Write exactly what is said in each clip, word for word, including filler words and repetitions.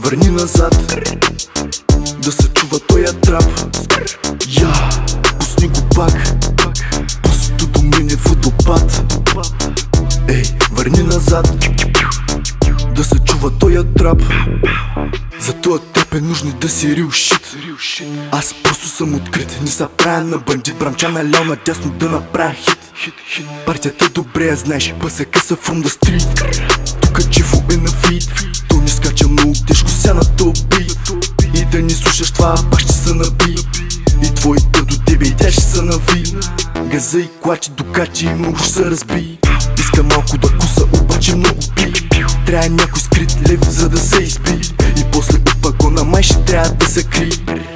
върни назад, да се чува тоя трап. Я, пусни го пак, пусто до мине водопад. Ей, върни назад, да се чува тоя трап. За тоя трап е нужно да си рил шит. Аз просто съм открит, не са правя на бандит. Брамча налял надясно да направя хит. Партията добре я знаеш, пъсъка са from the street. Тука Джифо е на фит, то ни скача много тежко ся на топ бит. И да ни слушаш това, пак ще се наби. И твоите до тебе и тя ще се нави. Газа и клачи, докачи и много ще се разби. Иска малко да куса, обаче много пи. Трябва някой скрит лев, за да се изби. И после от вагона май ще трябва да се кри.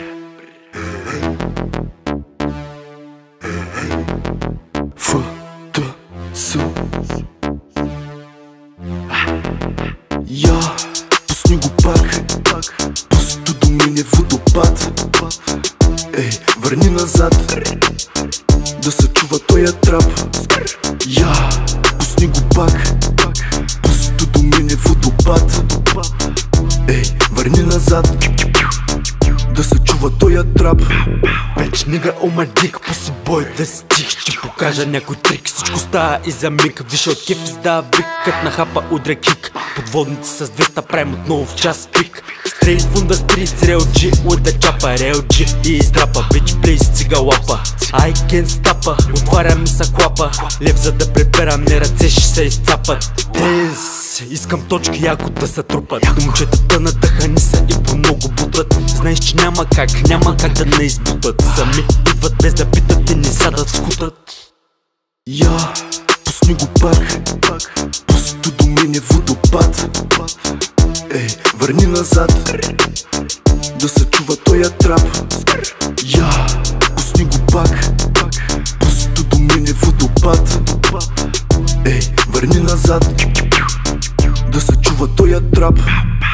Ф, Т, С. Я, пусни го пак, пусто до мине водопад. Ей, върни назад, да се чува тоя трап. Я, пусни го пак, пусто до мине водопад. Ей, върни назад, да се чува тоя трап. Печ нига омадик, пуси бой да стих. Ще покажа някой трик, всичко става и за миг. Виж от кеф издава вик, кът на хапа удря кик. Подводници с двеста правим отново в час пик. Straight from the streets, real G with the chopper. Real G и издрапа, bitch please цига лапа. I can't stop, отваря ми са клапа. Лев за да приберам, не ръце ще се изцапат. Дес, искам точки яко да се трупат. Момчетата надъхани са и по много бутат. Знаеш, че няма как, няма как да не избутат. Сами идват без да питат и ни сядат скутат. Я, пусни го пак, пусто до мине водопад. Ей, върни назад, да се чува тоя трап. Я, пусни го пак, пусто до мине водопад. Ей, върни назад, да се чува тоя трап.